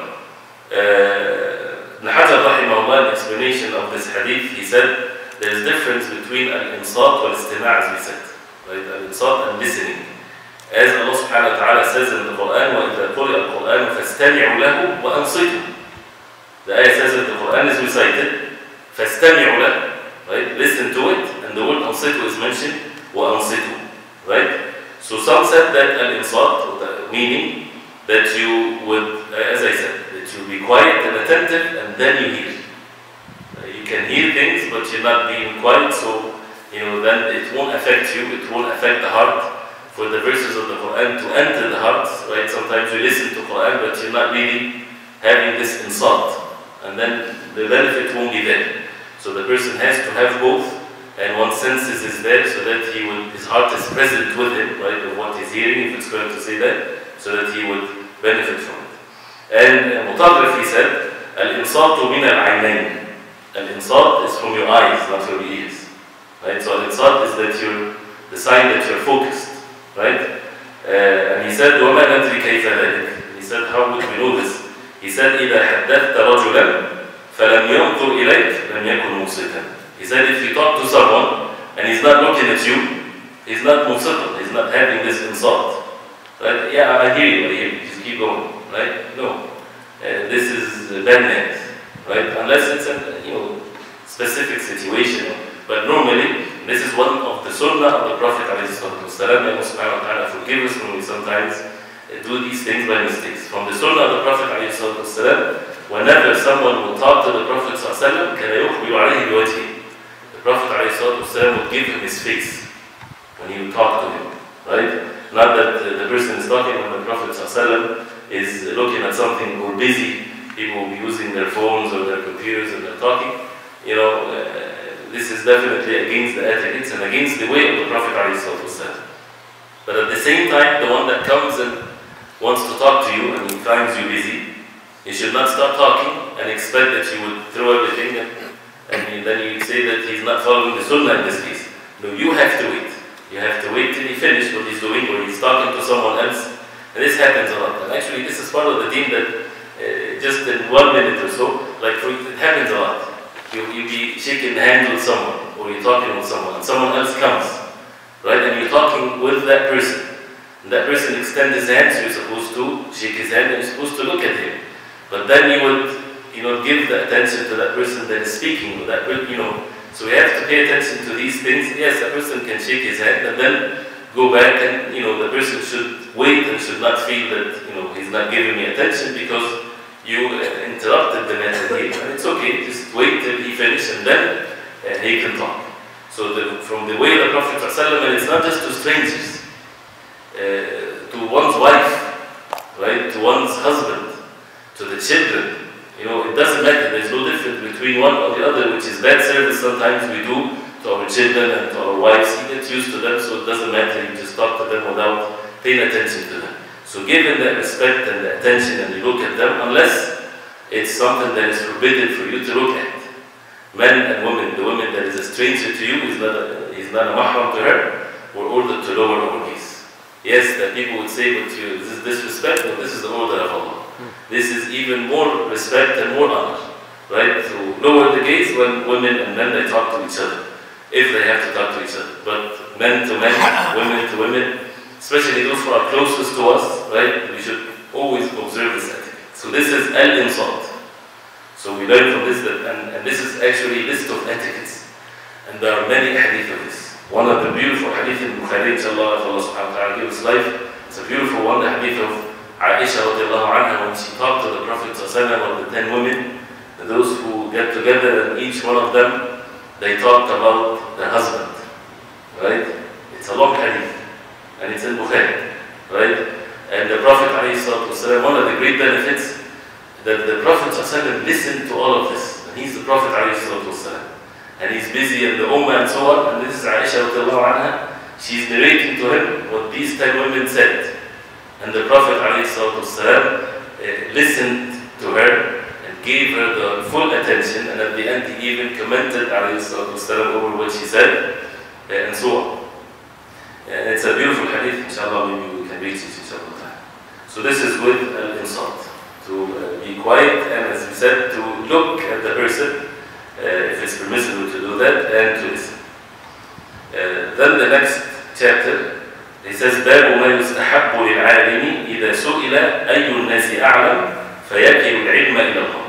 Ibn Hajar rahimahullah, in explanation of this hadith, he said there is difference between al-insat wal-istima' as we said. Right? Al-insat and listening. As Allah subhanahu wa ta'ala says in the Quran, وَإِذَا قُرِئَ الْقُرْآنُ فَاسْتَمِعُوا لَهُ وَأَنصِتُوا. The ayah says that the Quran is recited, فَاسْتَمِعُوا لَهُ, right? Listen to it, and the word أَنصِتُوا is mentioned, وَأَنصِتُوا, right? So some said that al-insat, meaning that you would, as I said, that you be quiet and attentive, and then you hear. You can hear things, but you're not being quiet, so then it won't affect you, it won't affect the heart. For the verses of the Quran to enter the heart, right? Sometimes you listen to Quran, but you're not really having this insat, and then the benefit won't be there. So the person has to have both, and one's senses is there, so that his heart is present with him, right? Of what he's hearing, if it's going to say that, so that he would benefit from it. And Mutagrif, he said, al-insatu min al-aynayn. Al-insat is from your eyes, not from your ears. Right? So al-insat is that the sign that you're focused. Right? And he said, وَمَا نَدْرِ كَيْفَ ذَلِكَ. He said, how would we know this? He said, إِذَا حَدَّثْتَ رَجُلًا فَلَمْ يَنْظُرْ إِلَيْكَ لَمْ يَكُنْ مُنصِتًا. He said, if you talk to someone and he's not looking at you, he's not munsitan, he's not having this insult. Right? Yeah, I hear you, just keep going. Right? No. This is bad manners. Right? Unless it's a specific situation. But normally, this is one of the sunnah of the Prophet ﷺ. May Allah subhanahu wa ta'ala forgive us when we sometimes do these things by mistakes. From the sunnah of the Prophet ﷺ, whenever someone would talk to the Prophet ﷺ, كَانَ يُقْبِلُ عَلَيْهِ بِوَجْهِهِ. The Prophet ﷺ would give him his face when he would talk to him. Right? Not that the person is talking when the Prophet ﷺ is looking at something or busy. People will be using their phones or their computers and they're talking. This is definitely against the etiquettes and against the way of the Prophet ﷺ. But at the same time, the one that comes and wants to talk to you and he finds you busy, you should not start talking and expect that you would throw everything and then you say that he's not following the sunnah in this case. No, you have to wait. You have to wait till he finishes what he's doing or he's talking to someone else. And this happens a lot. And actually this is part of the deen that just in 1 minute or so, it happens a lot. You be shaking hands with someone, or you're talking with someone, and someone else comes, right? And you're talking with that person. And that person extends his hand, so you're supposed to shake his hand and you're supposed to look at him. But then you would, give the attention to that person that is speaking, or that, So we have to pay attention to these things. Yes, a person can shake his hand and then go back and, the person should wait and should not feel that, he's not giving me attention because you interrupted the matter here, and it's okay, just wait till he finishes and then he can talk. So from the way of the Prophet ﷺ, and it's not just to strangers, to one's wife, right, to one's husband, to the children, it doesn't matter, there's no difference between one or the other, which is bad service sometimes we do to our children and to our wives. He gets used to them, so it doesn't matter, you just talk to them without paying attention to them. So given that respect and the attention and you look at them, unless it's something that is forbidden for you to look at. Men and women, the woman that is a stranger to you, is not a mahram to her, we're ordered to lower our gaze. Yes, that people would say, but this is disrespect, but this is the order of Allah. This is even more respect and more honor. Right? So lower the gaze when women and men, they talk to each other. If they have to talk to each other. But men to men, women to women, especially those who are closest to us, right? We should always observe this etiquette. So this is al-insat. So So we learn from this that, and this is actually a list of etiquettes. And there are many hadith of this. One of the beautiful hadith in Bukhari, inshallah, if Allah subhanahu wa ta'ala gives life, it's a beautiful one, the hadith of Aisha radiallahu anha, when she talked to the Prophet of the 10 women, those who get together, and each one of them, they talked about their husband, right? It's a long hadith, and it's in Bukhari, right? And the Prophet ﷺ, one of the great benefits, that the Prophet ﷺ listened to all of this, and he's the Prophet ﷺ, and he's busy in the Ummah and so on, and this is Aisha radiallahu anha, she's narrating to him what these 10 women said. And the Prophet ﷺ listened to her and gave her the full attention, and at the end he even commented ﷺ over what she said, and so on. And it's a beautiful hadith, inshallah, maybe we can reach it, inshallah. So this is with al-insat, to be quiet, and as we said, to look at the person, if it's permissible to do that, and to listen. Then the next chapter, he says, باب ما يستحب للعالم إذا سئل أي الناس أعلم فيكل العلم إلى الله.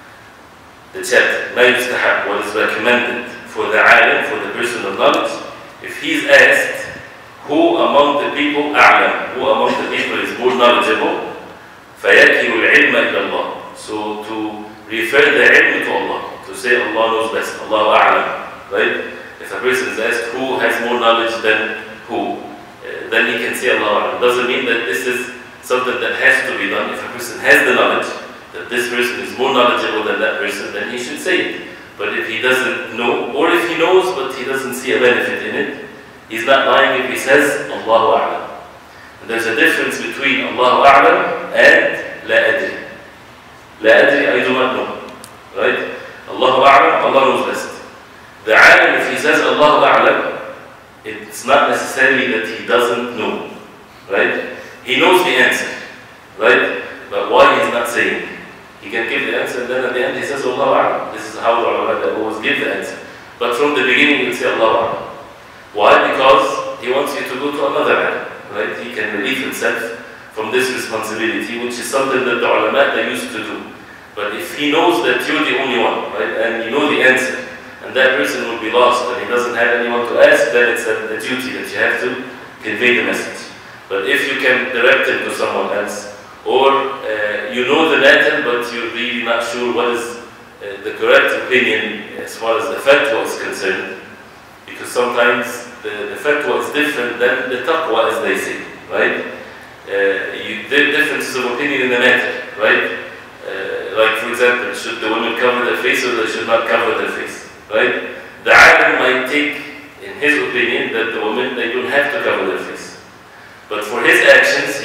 The chapter, ما يستحب, what is recommended for the alim, for the person of knowledge, if he's asked, who among the people أعلم, who among the people is more knowledgeable, فيكل العلم إلى الله. So to refer the ilm to Allah, to say Allah knows best, Allah أعلم, right? If a person is asked who has more knowledge than who, then he can say Allah. It doesn't mean that this is something that has to be done. If a person has the knowledge, that this person is more knowledgeable than that person, then he should say it. But if he doesn't know, or if he knows but he doesn't see a benefit in it, he's not lying if he says Allahu A'lam. And there's a difference between Allahu A'lam and La Adri. La Adri, I do not know. Right? Allahu A'lam, Allah knows best. The alim, if he says Allahu A'lam, it's not necessarily that he doesn't know, right? He knows the answer, right? But why he's not saying? He can give the answer and then at the end he says Allahu A'lam. This is how the ulama always give the answer. But from the beginning he'll say Allahu A'lam. Why? Because he wants you to go to another alim, right? He can relieve himself from this responsibility, which is something that the ulama they used to do. But if he knows that you're the only one, right, and you know the answer, and that person will be lost and he doesn't have anyone to ask, then it's a duty that you have to convey the message. But if you can direct him to someone else, or you know the matter but you're really not sure what is the correct opinion as far as the fatwa is concerned, because sometimes the fatwa is different than the taqwa, as they say, right? There are differences of opinion in the matter, right? Like for example, should the women cover their face or they should not cover their face? Right? The alim might take, in his opinion, that the women, they don't have to cover their face. But for his actions,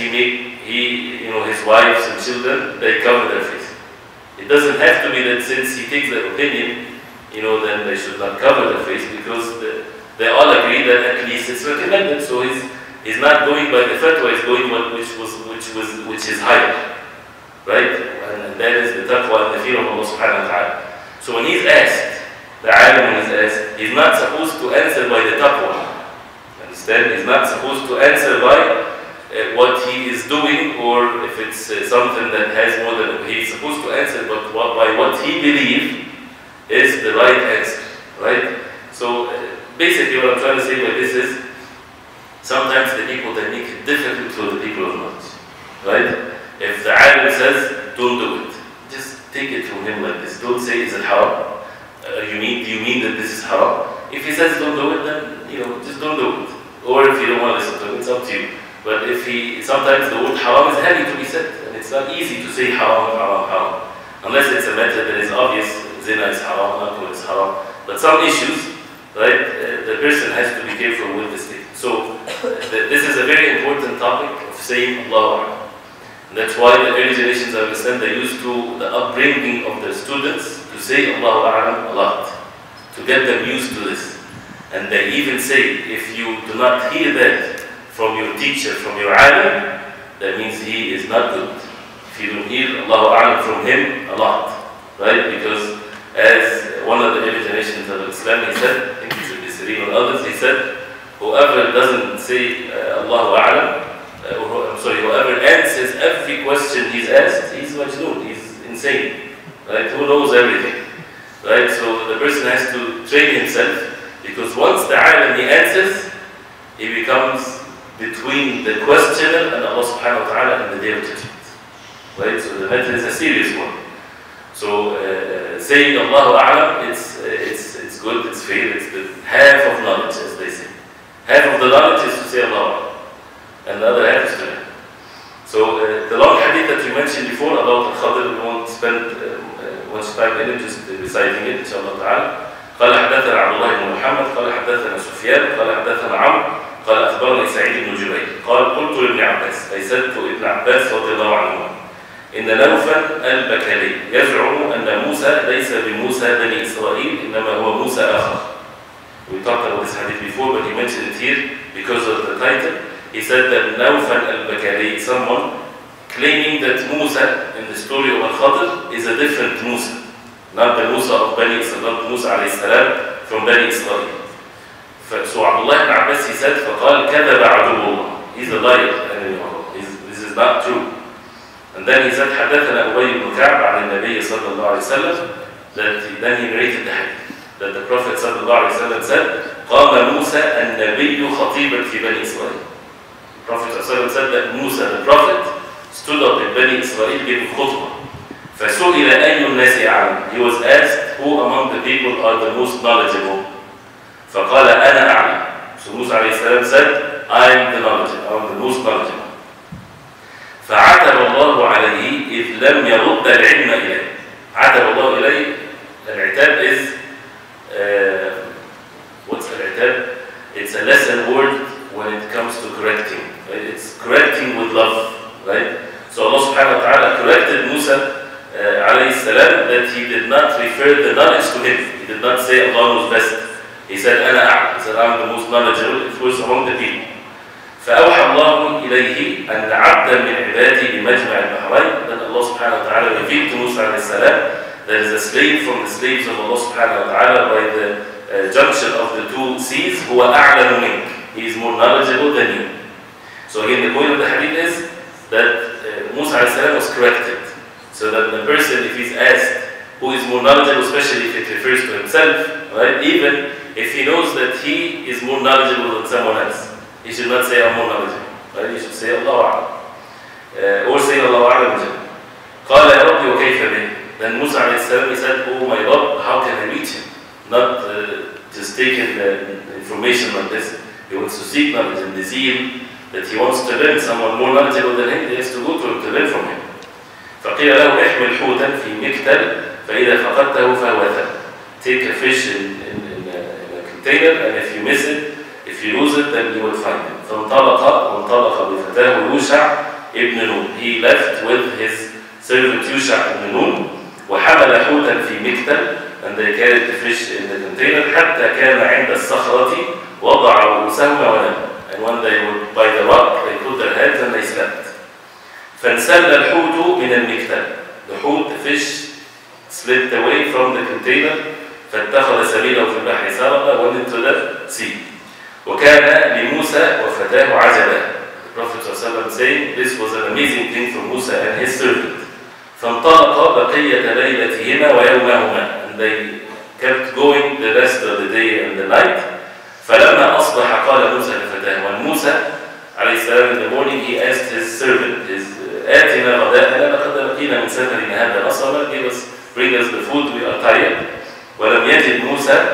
his wives and children, they cover their face. It doesn't have to be that since he takes that opinion, then they should not cover their face, because they all agree that at least it's recommended. So he's not going by the fatwa, he's going which is higher, right? And that is the taqwa and the fear of Allah subhanahu wa ta'ala. So when he's asked, the alim is asked, he's not supposed to answer by the taqwa. Understand? He's not supposed to answer by what he is doing, or if it's something that has more than, he's supposed to answer but by what he believes is the right answer. Right? So basically what I'm trying to say by this is, sometimes the people that make it difficult for the people of knowledge. Right? If the alim says, don't do it, just take it from him like this. Don't say, is it haram? Do you mean that this is haram? If he says don't do it, then just don't do it. Or if you don't want to listen to him, it's up to you. But if sometimes the word haram is heavy to be said, and it's not easy to say haram, haram, haram. Unless it's a matter that is obvious, zina is haram, alcohol is haram. But some issues, right, the person has to be careful with this thing. So this is a very important topic of saying Allahu A'lam. And that's why the early generations of Islam, they used to the upbringing of their students to say Allahu A'lam a lot, to get them used to this. And they even say, if you do not hear that from your teacher, from your alim, that means he is not good. If you don't hear Allahu A'lam from him a lot, right? Because as one of the early generations of Islam, he said, I think it's Ibn Sirin and others, he said, whoever doesn't say Allahu A'lam, whoever answers every question he's asked, he's majnoon, he's insane. right? Who knows everything, right? So the person has to train himself, because once the alim he answers, he becomes between the questioner and Allah subhanahu wa ta'ala in the day of judgment, right? So the matter is a serious one. So saying Allahu A'lam, it's good, it's fair, it's the half of knowledge, as they say. Half of the knowledge is to say Allahu A'lam, and the other half is to learn. So the long hadith that you mentioned before about Al-Khadir, we won't spend much time in it, just reciting it, inshallah ta'ala. قال حدثنا عبد الله بن محمد قال حدثنا سفيان قال حدثنا عمرو قال أخبرني سعيد بن جبير قال قلت لابن عباس أي سألت ابن عباس رضي الله عنهما إن نوفل البكالي يزعم أن موسى ليس بموسى بني إسرائيل إنما هو موسى آخر. We talked about this hadith before, but he mentioned it here because of the title. He said that Nawfal al-Bakali, someone claiming that Musa in the story of Al-Khadir is a different Musa, not the Musa of Bani Israel, not Musa alayhi salam from Bani Israel. So Abdullah ibn Abbas, he said, فقال كذب عدو الله. He's a liar, this is not true. And then he said, حدثنا أبي بن كعب عن النبي صلى الله عليه وسلم, that then he narrated the hadith, that the Prophet صلى الله عليه وسلم said, قام موسى النبي خطيبا في بني إسرائيل. The Prophet ﷺ said that Musa, the Prophet, stood up in Bani Israel giving khutbah. فَسُئِلَ أَيُّ النَّاسِ أَعْلَمُ. He was asked, who among the people are the most knowledgeable? فَقَالَ أَنَا أَعْلَمُ. So Musa ﷺ said, I am the knowledgeable, I am the most knowledgeable. فَعَتَبَ اللَّهُ عَلَيْهِ إِذْ لَمْ يَرُدَّ الْعِلْمَ إِلَيْهِ. عَتَبَ اللَّهُ إِلَيْهِ. العتاب is, what's العتاب? It's a lesson word when it comes to correcting. Right? It's correcting with love, right? So Allah subhanahu wa ta'ala corrected Musa alayhi salam that he did not refer the knowledge to him. He did not say Allah knows best. He said, أنا أعلم. He said, I'm the most knowledgeable. It was among the people. فأوحى الله إليه أن عبدا من عباده بمجمع البحرين. Then Allah subhanahu wa ta'ala revealed to Musa alayhi salam there is a slave from the slaves of Allah subhanahu wa ta'ala by the junction of the two seas who are أعلم منك. He is more knowledgeable than you. So again, the point of the hadith is that Musa ﷺ was corrected. So that the person, if he's asked who is more knowledgeable, especially if it refers to himself, right? Even if he knows that he is more knowledgeable than someone else, he should not say I'm more knowledgeable. Right? He should say Allahu A'lam. Or say Allahu A'lam. قال يا ربي وكيف به. Then Musa ﷺ, he said, oh my Lord, how can I reach him? Not just taking the information like this. He wants to seek knowledge, and the zeal that he wants to learn, someone more knowledgeable than him, he has to go to him to learn from him. فقيل له احمل حوتا في مكتل فإذا فقدته فهو ثم. Take a fish in a container, and if you miss it, if you lose it, then you will find it. فانطلق بفتاه يوشع ابن نون. He left with his servant Yusha ibn Nun وحمل حوتا في مكتل, and they carried the fish in the container حتى كان عند الصخرة وضع رؤوسهما وناموا. And when they would by the rock, they put their heads and they slept. فانسل الحوت من المكتل. The hoot, the fish, slipped away from the container. فاتخذ سبيله في البحر سربا, went into the sea. وكان لموسى وفتاه عجبا. The Prophet ﷺ saying this was an amazing thing for Musa and his servant. فانطلق بقية ليلتهما ويومهما. And they kept going the rest of the day and the night. فلما أصبح قال موسى لفتاه. When Musa عليه السلام in the morning, he asked his servant, آتنا غداءنا لقد لقينا من سفرنا هذا نصبا. Bring us the food, we are tired. ولم يجد موسى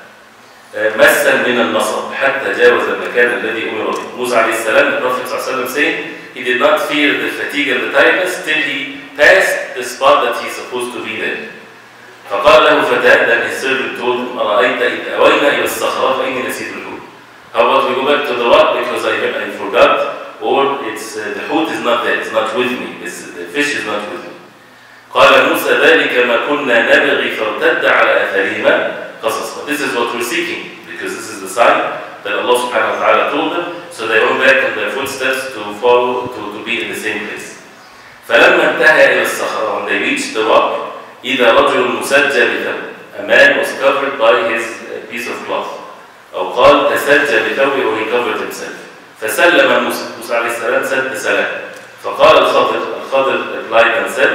مسا من النصب حتى جاوز المكان الذي أمر به. Musa عليه السلام, the Prophet صلى الله عليه وسلم saying, he did not fear the fatigue and the tiredness till he passed the spot that he's supposed to be there. فقال له فتاه, then his servant told him, أرأيت إذ أوينا إلى الصخرة فإني نسيت الحوت. How about we go back to the rock because I forgot, or it's the hoot is not there, it's not with me, the fish is not with me. قال موسى ذلك ما كنا نبغي فارتد على أثرهما قصصا. This is what we're seeking, because this is the sign that Allah subhanahu wa ta'ala told them, so they went back on their footsteps to follow, to be in the same place. فلما انتهى إلى الصخرة, when they reached the rock, إذا رجل مسجى بثوب. A man was covered by his piece of cloth. أو قال تسجى بثوبه, or he covered himself. فسلم موسى. Musa عليه السلام said the salam. فقال الخضر replied and said,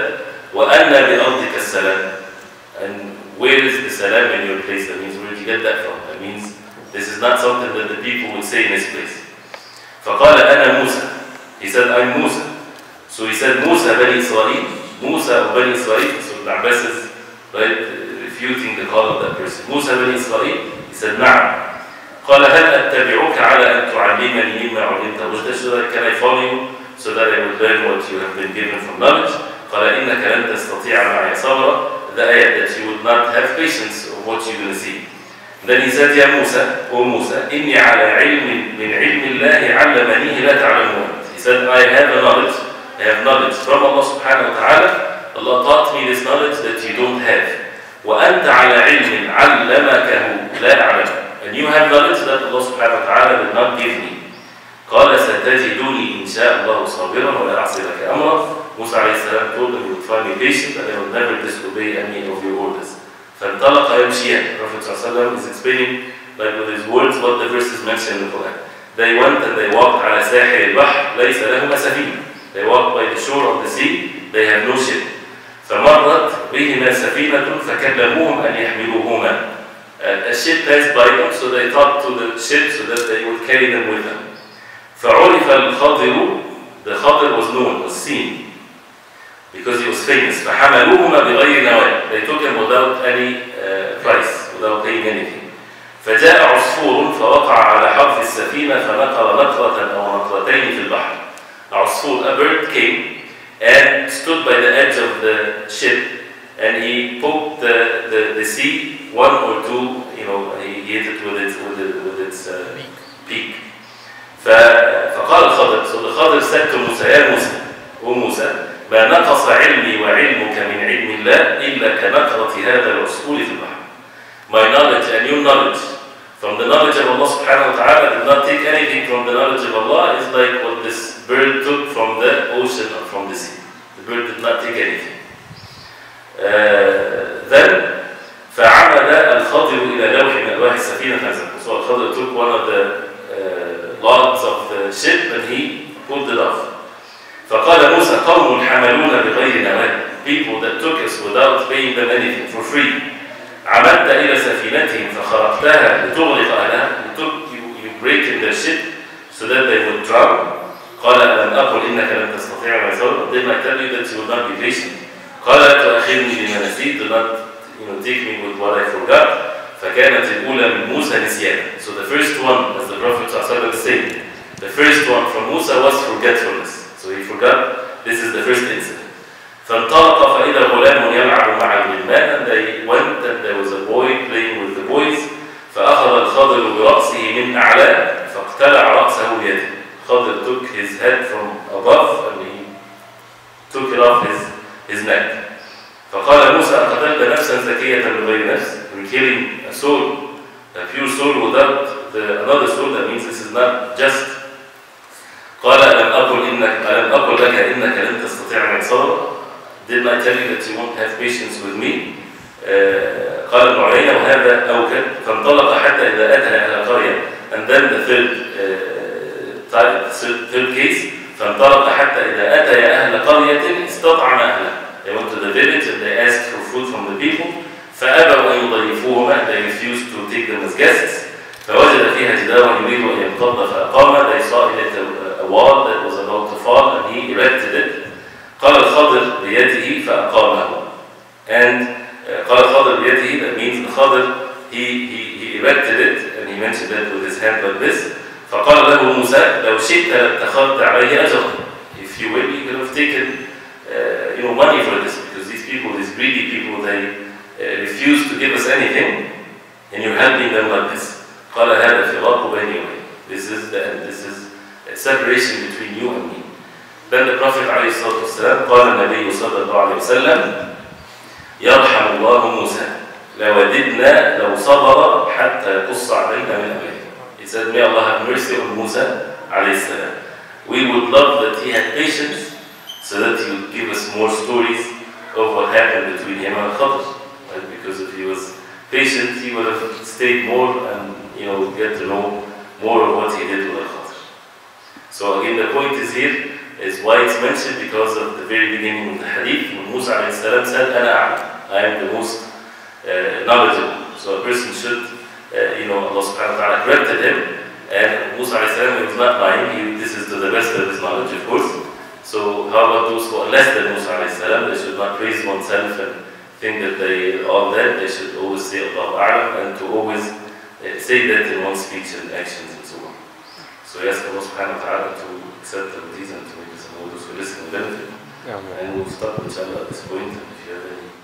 وَأَنَّ بِأَرْضِكَ السَّلَامِ. And where is the salam in your place? That means, where did you get that from? That means, this is not something that the people would say in this place. فَقَالَ أَنَا مُوسَى. He said, I'm Musa. So he said, Musa Bani Israel. Musa of Bani Israel. So Ibn Abbas is refuting the call of that person. Musa Bani Israel. He said, نعم. قال هل أتبعك على أن تعلمني مما علمت رشدا. Can I follow you so that I will learn what you have been given from knowledge? قال إنك لن تستطيع معي صبرا. The ayat that you would not have patience of what you're going to see. Then he said, يا موسى, O Musa, إني على علم من علم الله علمنيه لا تعلمون. He said, I have knowledge from Allah subhanahu wa ta'ala. Allah taught me this knowledge that you don't have. وأنت على علم علمكه لا أعلم. And you have knowledge that Allah subhanahu wa ta'ala did not give me. قال ستجدوني إن شاء الله صابرا ولا أعصي لك أمرا. Musa alayhi salam told him, you would find me patient and I will never disobey any of your orders. فانطلق يمشيان. Prophet ﷺ is explaining, like with his words, what the verses mention in the Quran. They went and they walked على ساحل البحر ليس لهما سفينة. They walked by the shore of the sea, they have no ship. فمرت بهما سفينة فكلموهم أن يحملوهما. A ship passed by them, so they talked to the ship so that they would carry them with them. فعرف الخضر. The Khadr was known, was seen, because he was famous. فحملوهما بغير نوال. They took him without any price, without paying anything. فجاء عصفور فوقع على حرف السفينة فنقر نقرة أو نقرتين في البحر. A bird came and stood by the edge of the ship, and he poked the sea one or two, he hit it with its beak. فقال الخضر. So the Khadr said to Musa, يا موسى, O Musa, ما نقص علمي وعلمك من علم الله إلا كنقرة هذا العصفور في البحر. My knowledge and your knowledge from the knowledge of Allah subhanahu wa ta'ala did not take anything from the knowledge of Allah. Is like what this bird took from the ocean or from the sea. The bird did not take anything. Then فعمد الخضر إلى لوح من ألواح السفينة فنزل. So Khadr took one of the logs of the ship and he pulled it off. فقال موسى قوم حملون بغير نوال. People that took us without paying them anything for free. عمدت إلى سفينتهم فخرقتها لتغرق أهلها. You break in their ship so that they would drown. قال ألم أقل إنك لن تستطيع معي صبرا. Didn't I tell you that you would not be patient? قال لا تؤاخذني بما نسيت. Do not take me with what I forgot. فكانت الأولى من موسى نسيانا. So the first one, as the Prophet ﷺ said, the first one from Musa was forgetfulness. So he forgot. This is the first incident. فانطلق فإذا غلام يلعب مع الغلمان. And they went and there was a boy playing with the boys. فأخذ الخضر برأسه من أعلى فاقتلع رأسه بيده. Khadr took his head from above and he took it off his neck. فقال موسى أقتلت نفسا زكية بغير نفس. You're killing a soul, a pure soul without another soul. That means this is not just. قال ألم أقل لك إنك لن تستطيع معي صبرا. Didn't I tell you that you won't have patience with me? قال ابن عيينة وهذا أوكد. فانطلق حتى إذا أتى أهل قرية. And then the third case. فانطلق حتى إذا أتى أهل قرية استطعم أهلها. They went to the village and they asked for food from the people. فأبوا أن يضيفوهما. They refused to take them as guests. فوجد فيها جدارا يريد أن ينقض فأقام. They saw it a wall that was about to fall and he erected it. قال الخضر بيده فأقامه. And قال الخضر بيده, that means the Khadr, he erected it and he mentioned it with his hand like this. فقال له موسى لو شئت اتخذت عليه أجرا. If you will, you could have taken money for this, because these people, these greedy people, they refuse to give us anything, and you're helping them like this. قال هذا فراق بيني وبينك. This is the end. This is a separation between you and me. Then the Prophet عليه الصلاة والسلام قال النبي صلى الله عليه وسلم يرحم الله موسى لوددنا لو صبر حتى يقص علينا من أمره. He said, may Allah have mercy on Musa عليه السلام. We would love that he had patience so that he would give us more stories of what happened between him and Khadr. Right? Because if he was patient, he would have stayed more and get to know more of what he did with Khadr. So again, the point is here, is why it's mentioned because of the very beginning of the hadith. When Musa alayhi salam said, "Ana a'lam," I am the most knowledgeable. So a person should, Allah subhanahu wa ta'ala corrected him, and Musa alayhi salam, he was not lying. This is to the best of his knowledge, of course. So how about those who are less than Musa alayhi salam? They should not praise oneself and think that they are that. They should always say Allahu a'lam, and to always say that in one's speech and actions and so on. So I ask Allah subhanahu wa ta'ala to accept the deeds and to make us all those who listen and benefit. And we'll stop inshallah at this point. And if you have any